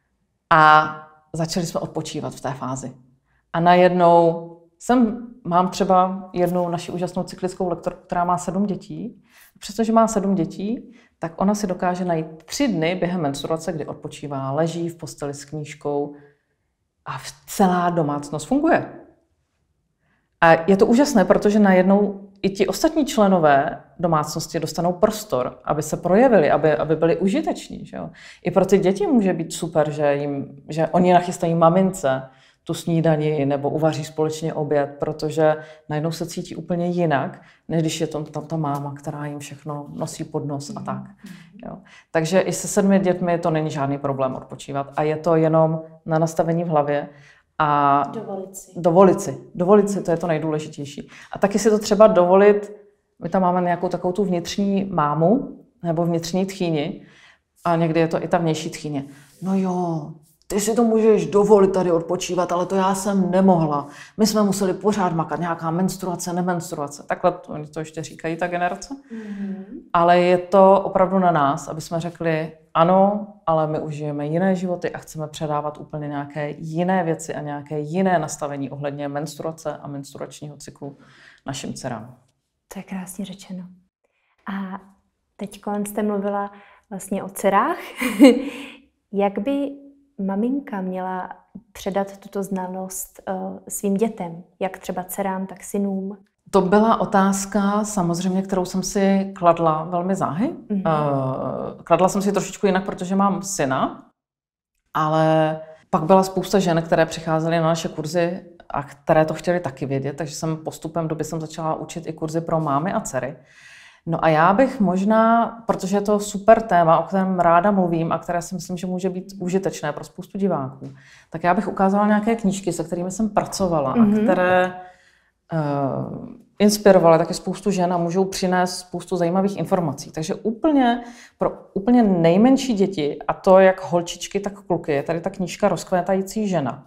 a začali jsme odpočívat v té fázi. A najednou mám třeba jednu naši úžasnou cyklickou lektorku, která má 7 dětí. Přestože má 7 dětí, tak ona si dokáže najít 3 dny během menstruace, kdy odpočívá, leží v posteli s knížkou a celá domácnost funguje. A je to úžasné, protože najednou i ti ostatní členové domácnosti dostanou prostor, aby se projevili, aby byli užiteční. Že jo? I pro ty děti může být super, že oni nachystají mamince tu snídani nebo uvaří společně oběd, protože najednou se cítí úplně jinak, než když je tam ta máma, která jim všechno nosí pod nos a tak. Jo. Takže i se 7 dětmi to není žádný problém odpočívat a je to jenom na nastavení v hlavě a dovolit si, to je to nejdůležitější. A taky si to třeba dovolit, my tam máme nějakou takovou tu vnitřní mámu nebo vnitřní tchýni a někdy je to i ta vnější tchýně. No jo, ty si to můžeš dovolit tady odpočívat, ale to já jsem nemohla. My jsme museli pořád makat, nějaká menstruace, nemenstruace. Takhle oni to ještě říkají, ta generace. Ale je to opravdu na nás, aby jsme řekli, ano, ale my už žijeme jiné životy a chceme předávat úplně nějaké jiné věci a nějaké jiné nastavení ohledně menstruace a menstruačního cyklu našim dcerám. To je krásně řečeno. A teď jste mluvila vlastně o dcerách. Jak by maminka měla předat tuto znalost svým dětem, jak třeba dcerám, tak synům? To byla otázka samozřejmě, kterou jsem si kladla velmi záhy. Kladla jsem si trošičku jinak, protože mám syna, ale pak byla spousta žen, které přicházely na naše kurzy a které to chtěly taky vědět, takže jsem postupem doby začala učit i kurzy pro mámy a dcery. No a já bych možná, protože je to super téma, o kterém ráda mluvím a které si myslím, že může být užitečné pro spoustu diváků, tak já bych ukázala nějaké knížky, se kterými jsem pracovala a které inspirovaly taky spoustu žen a můžou přinést spoustu zajímavých informací. Takže pro úplně nejmenší děti, a to jak holčičky, tak kluky, je tady ta knížka Rozkvétající žena.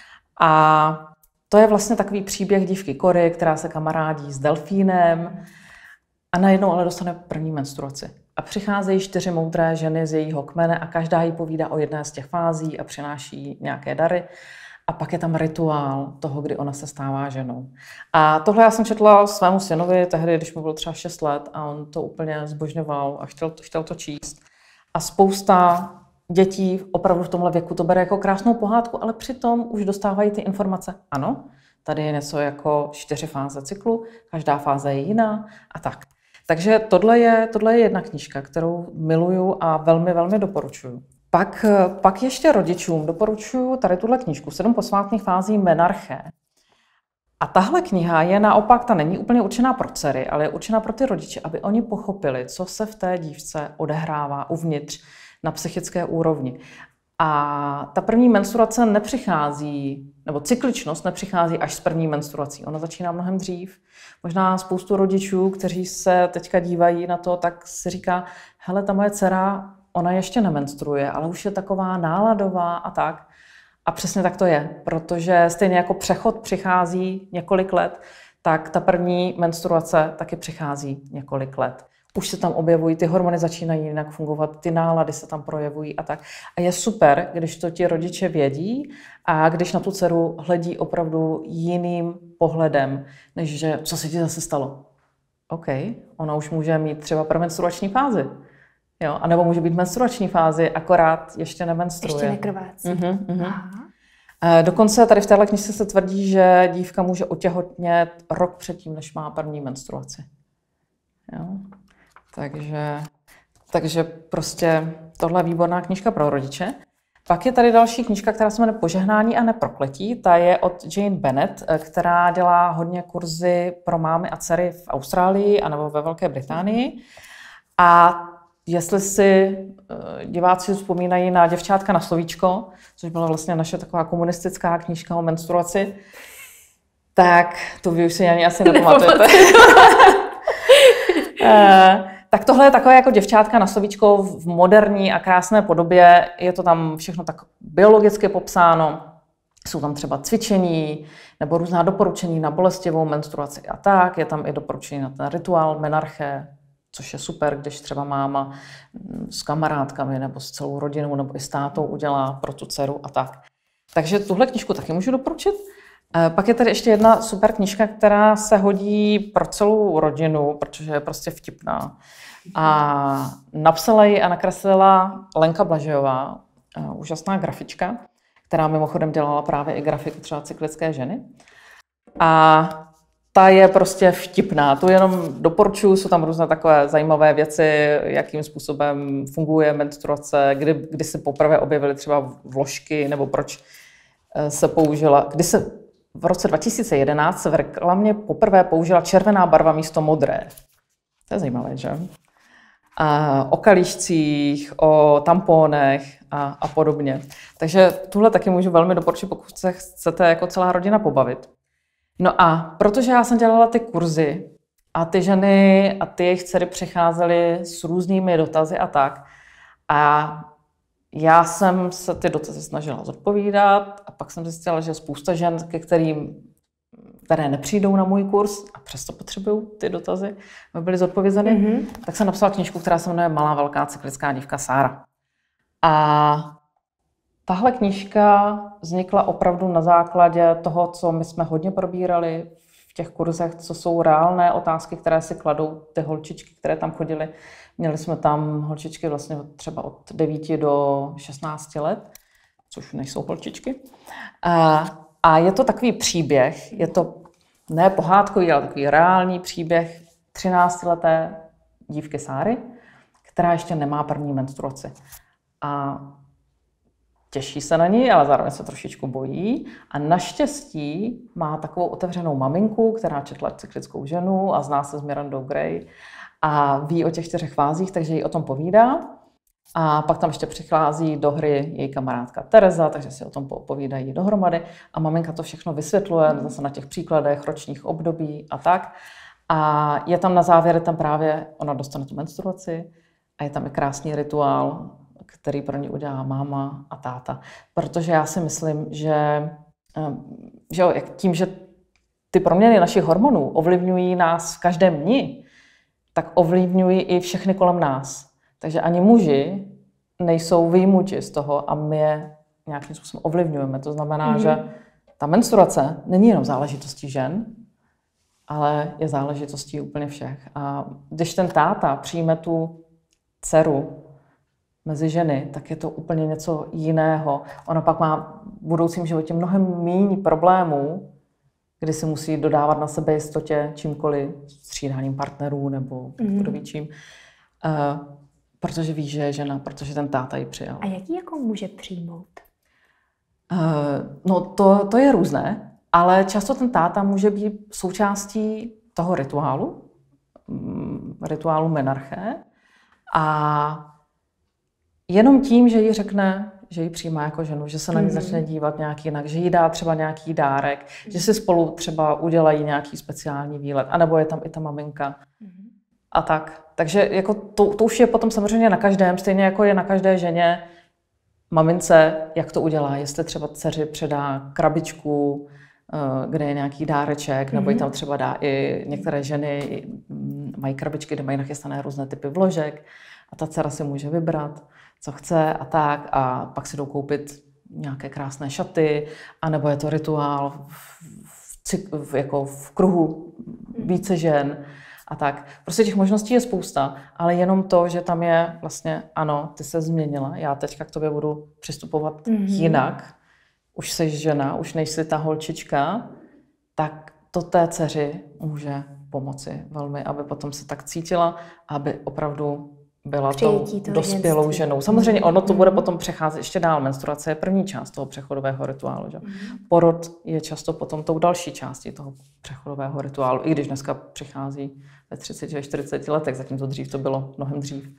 A to je vlastně takový příběh dívky Kory, která se kamarádí s delfínem a najednou ale dostane první menstruaci. A přicházejí 4 moudré ženy z jejího kmene a každá jí povídá o jedné z těch fází a přináší nějaké dary. A pak je tam rituál toho, kdy ona se stává ženou. A tohle já jsem četla svému synovi tehdy, když mu bylo třeba 6 let a on to úplně zbožňoval a chtěl to číst. A spousta dětí opravdu v tomhle věku to bere jako krásnou pohádku, ale přitom už dostávají ty informace. Ano, tady je něco jako 4 fáze cyklu, každá fáze je jiná a tak. Takže tohle je jedna knížka, kterou miluju a velmi, velmi doporučuju. Pak ještě rodičům doporučuji tady tuhle knížku 7 posvátných fází menarché. A tahle kniha je naopak, ta není úplně určená pro dcery, ale je určená pro ty rodiče, aby oni pochopili, co se v té dívce odehrává uvnitř na psychické úrovni. A ta první menstruace nepřichází, nebo cykličnost nepřichází až s první menstruací. Ona začíná mnohem dřív. Možná spoustu rodičů, kteří se teďka dívají na to, tak si říká, hele, ta moje dcera, ona ještě nemenstruuje, ale už je taková náladová a tak. A přesně tak to je, protože stejně jako přechod přichází několik let, tak ta první menstruace taky přichází několik let. Už se tam objevují, ty hormony začínají jinak fungovat, ty nálady se tam projevují a tak. A je super, když to ti rodiče vědí a když na tu dceru hledí opravdu jiným pohledem, než že co se ti zase stalo. OK, ona už může mít třeba premenstruační fázi. Jo, a nebo může být menstruační fázi, akorát ještě nemenstruuje. Ještě nekrvácí. Dokonce tady v téhle knižce se tvrdí, že dívka může otěhotnět rok předtím, než má první menstruaci. Jo? Takže prostě tohle je výborná knížka pro rodiče. Pak je tady další knížka, která se jmenuje Požehnání a neprokletí. Ta je od Jane Bennett, která dělá hodně kurzy pro mámy a dcery v Austrálii anebo ve Velké Británii. A jestli si diváci vzpomínají na Děvčátka na slovíčko, což byla vlastně naše taková komunistická knížka o menstruaci, tak to vy už si ani asi nepamatujete. Tak tohle je takové jako Děvčátka na slovíčko v moderní a krásné podobě. Je to tam všechno tak biologicky popsáno. Jsou tam třeba cvičení nebo různá doporučení na bolestivou menstruaci a tak. Je tam i doporučení na ten rituál menarché, což je super, když třeba máma s kamarádkami nebo s celou rodinou nebo i s tátou udělá pro tu dceru a tak. Takže tuhle knížku taky můžu doporučit. Pak je tady ještě jedna super knížka, která se hodí pro celou rodinu, protože je prostě vtipná. A napsala ji a nakreslila Lenka Blažejová, úžasná grafička, která mimochodem dělala právě i grafiku třeba Cyklické ženy. A ta je prostě vtipná. Tu jenom doporučuji, jsou tam různé takové zajímavé věci, jakým způsobem funguje menstruace, kdy se poprvé objevily třeba vložky, nebo proč se použila, v roce 2011 se v reklamě poprvé použila červená barva místo modré. To je zajímavé, že? O kalíšcích, o tamponech a podobně. Takže tuhle taky můžu velmi doporučit, pokud se chcete jako celá rodina pobavit. No a protože já jsem dělala ty kurzy a ty ženy a ty jejich dcery přicházely s různými dotazy a tak. A já jsem se ty dotazy snažila zodpovídat a pak jsem zjistila, že spousta žen, které nepřijdou na můj kurz a přesto potřebují ty dotazy, aby byly zodpovězeny, tak jsem napsala knížku, která se jmenuje Malá velká cyklická dívka Sára. A tahle knížka vznikla opravdu na základě toho, co my jsme hodně probírali v těch kurzech, co jsou reálné otázky, které si kladou ty holčičky, které tam chodily. Měli jsme tam holčičky vlastně třeba od 9 do 16 let, což nejsou holčičky. A je to takový příběh, je to ne pohádkový, ale takový reálný příběh 13leté dívky Sáry, která ještě nemá první menstruaci. A těší se na ní, ale zároveň se trošičku bojí. A naštěstí má takovou otevřenou maminku, která četla Cyklickou ženu a zná se s Mirandou Gray a ví o těch 4 fázích, takže jí o tom povídá. A pak tam ještě přichází do hry její kamarádka Tereza, takže si o tom povídají dohromady. A maminka to všechno vysvětluje zase na těch příkladech ročních období a tak. A je tam na závěr, tam právě ona dostane tu menstruaci a je tam i krásný rituál, který pro ní udělá máma a táta. Protože já si myslím, že tím, že ty proměny našich hormonů ovlivňují nás v každém dni, tak ovlivňují i všechny kolem nás. Takže ani muži nejsou vyjmuti z toho a my je nějakým způsobem ovlivňujeme. To znamená, že ta menstruace není jenom záležitostí žen, ale je záležitostí úplně všech. A když ten táta přijme tu dceru mezi ženy, tak je to úplně něco jiného. Ona pak má v budoucím životě mnohem méně problémů, kdy si musí dodávat na sebe jistotě čímkoliv, střídáním partnerů nebo kdo ví čím. Protože ví, že je žena, protože ten táta ji přijal. A jaký jako může přijmout? No to je různé, ale často ten táta může být součástí toho rituálu menarché a jenom tím, že ji řekne, že ji přijímá jako ženu, že se na ní začne dívat nějak jinak, že jí dá třeba nějaký dárek, že si spolu třeba udělají nějaký speciální výlet, anebo je tam i ta maminka. A tak. Takže jako to už je potom samozřejmě na každém, stejně jako je na každé ženě, mamince, jak to udělá, jestli třeba dceři předá krabičku, kde je nějaký dáreček, nebo ji tam třeba dá i některé ženy, mají krabičky, kde mají nachystané různé typy vložek a ta dcera si může vybrat, co chce a tak a pak si jdou koupit nějaké krásné šaty, anebo je to rituál jako v kruhu více žen a tak. Prostě těch možností je spousta, ale jenom to, že tam je vlastně, ano, ty se změnila, já teďka k tobě budu přistupovat jinak, už jsi žena, už nejsi ta holčička, tak to té dceři může pomoci velmi, aby potom se tak cítila, aby opravdu byla tou dospělou ženou. Samozřejmě ono to bude potom přecházet ještě dál. Menstruace je první část toho přechodového rituálu. Že? Porod je často potom tou další částí toho přechodového rituálu, i když dneska přichází ve 30 a 40 letech, zatímco dřív to bylo mnohem dřív.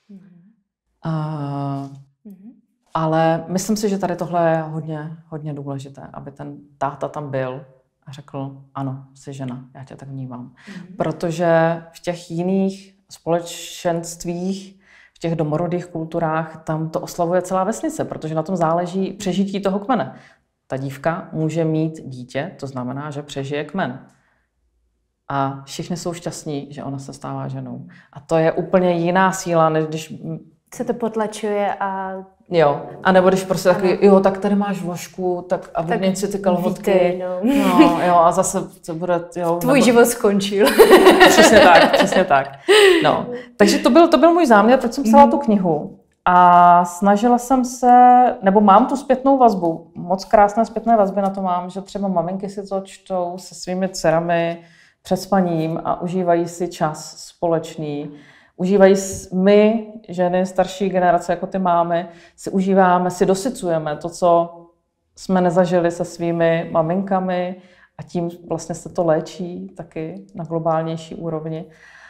Ale myslím si, že tady tohle je hodně důležité, aby ten táta tam byl a řekl, ano, jsi žena, já tě tak vnímám. Protože v těch jiných společenstvích, v těch domorodých kulturách, tam to oslavuje celá vesnice, protože na tom záleží přežití toho kmene. Ta dívka může mít dítě, to znamená, že přežije kmen. A všichni jsou šťastní, že ona se stává ženou. A to je úplně jiná síla, než když se to potlačuje a... Jo, a nebo když prostě takový, jo, tak tady máš vložku, tak a vyměň si ty kalhotky. No, jo, a zase to bude, jo. Tvůj život skončil. Přesně tak. No, takže to byl můj záměr, proč jsem psala tu knihu. A snažila jsem se, nebo mám tu zpětnou vazbu, moc krásné zpětné vazby na to mám, že třeba maminky si to čtou se svými dcerami před spaním a užívají si čas společný. Užívají my, ženy starší generace, jako ty mámy, si užíváme, si dosycujeme to, co jsme nezažili se svými maminkami a tím vlastně se to léčí taky na globálnější úrovni.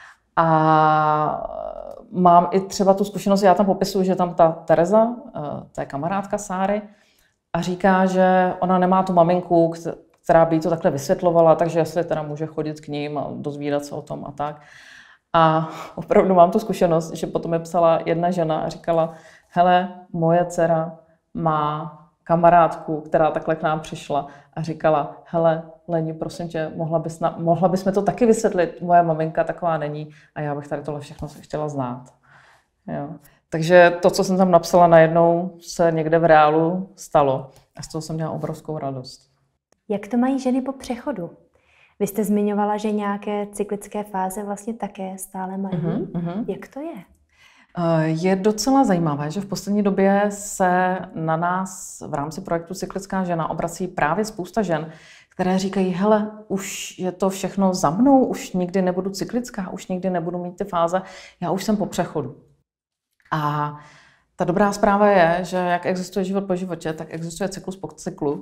A mám i třeba tu zkušenost, já tam popisuju, že tam ta Tereza, to je kamarádka Sáry, a říká, že ona nemá tu maminku, která by jí to takhle vysvětlovala, takže jestli teda může chodit k ním a dozvídat se o tom a tak. A opravdu mám tu zkušenost, že potom mi psala jedna žena a říkala, hele, moje dcera má kamarádku, která takhle k nám přišla a říkala, hele, Leni, prosím tě, mohla bys mi to taky vysvětlit, moje maminka taková není a já bych tady tohle všechno chtěla znát. Jo. Takže to, co jsem tam napsala, najednou se někde v reálu stalo a z toho jsem měla obrovskou radost. Jak to mají ženy po přechodu? Vy jste zmiňovala, že nějaké cyklické fáze vlastně také stále mají. Jak to je? Je docela zajímavé, že v poslední době se na nás v rámci projektu Cyklická žena obrací právě spousta žen, které říkají, hele, už je to všechno za mnou, už nikdy nebudu cyklická, už nikdy nebudu mít ty fáze, já už jsem po přechodu. A ta dobrá zpráva je, že jak existuje život po životě, tak existuje cyklus po cyklu.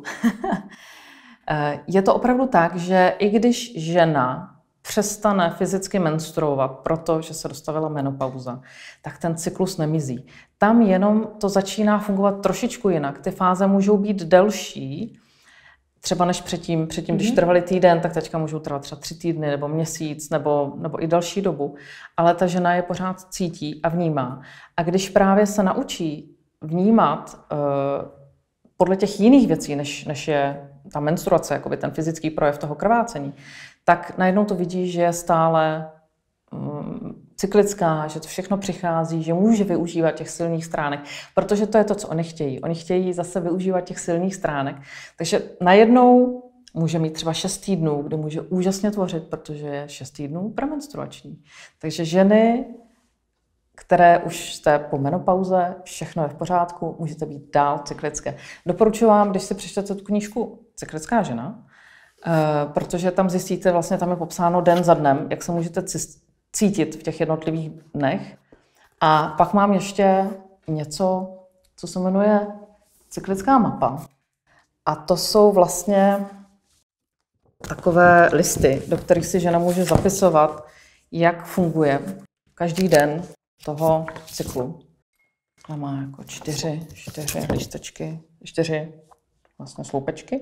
Je to opravdu tak, že i když žena přestane fyzicky menstruovat, protože se dostavila menopauza, tak ten cyklus nemizí. Tam jenom to začíná fungovat trošičku jinak. Ty fáze můžou být delší, třeba než předtím, když trvaly týden, tak teďka můžou trvat třeba 3 týdny nebo měsíc nebo i další dobu. Ale ta žena je pořád cítí a vnímá. A když právě se naučí vnímat podle těch jiných věcí, než je ta menstruace, jakoby ten fyzický projev toho krvácení, tak najednou to vidí, že je stále cyklická, že to všechno přichází, že může využívat těch silných stránek, protože to je to, co oni chtějí. Oni chtějí zase využívat těch silných stránek. Takže najednou může mít třeba 6 týdnů, kdy může úžasně tvořit, protože je 6 týdnů premenstruační. Takže ženy, které už jste po menopauze, všechno je v pořádku, můžete být dál cyklické. Doporučuji vám, když si přečtete tu knížku Cyklická žena, protože tam zjistíte, vlastně tam je popsáno den za dnem, jak se můžete cítit v těch jednotlivých dnech. A pak mám ještě něco, co se jmenuje cyklická mapa. A to jsou vlastně takové listy, do kterých si žena může zapisovat, jak funguje každý den toho cyklu. To má jako 4 lístečky, 4 vlastně sloupečky.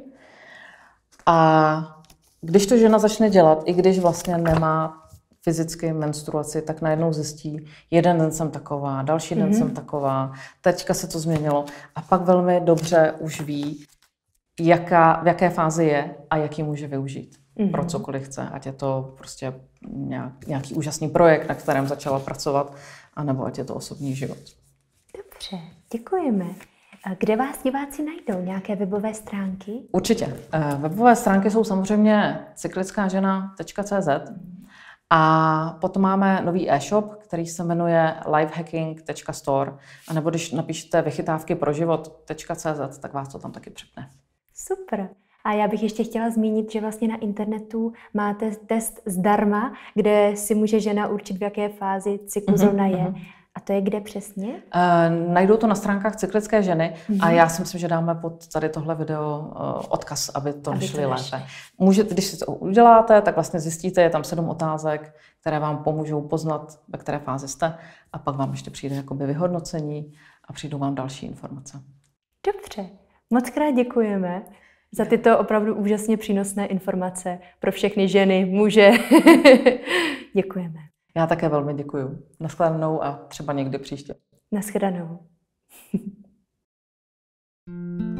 A když to žena začne dělat, i když vlastně nemá fyzicky menstruaci, tak najednou zjistí, jeden den jsem taková, další den jsem taková, teďka se to změnilo a pak velmi dobře už ví, v jaké fázi je a jak ji může využít pro cokoliv chce, ať je to prostě nějaký úžasný projekt, na kterém začala pracovat, anebo ať je to osobní život. Dobře, děkujeme. Kde vás diváci najdou? Nějaké webové stránky? Určitě. Webové stránky jsou samozřejmě cyklickážena.cz a potom máme nový e-shop, který se jmenuje lifehacking.store a nebo když napíšete vychytávkyproživot.cz, tak vás to tam taky přepne. Super. A já bych ještě chtěla zmínit, že vlastně na internetu máte test zdarma, kde si může žena určit, v jaké fázi cyklu zrovna je. A to je kde přesně? Najdou to na stránkách Cyklické ženy a já si myslím, že dáme pod tady tohle video odkaz, aby to našli lépe. Můžete, když si to uděláte, tak vlastně zjistíte, je tam 7 otázek, které vám pomůžou poznat, ve které fázi jste a pak vám ještě přijde jakoby vyhodnocení a přijdou vám další informace. Dobře, moc krát děkujeme za tyto opravdu úžasně přínosné informace pro všechny ženy, muže. Děkujeme. Já také velmi děkuju. Naschledanou a třeba někdy příště. Naschledanou.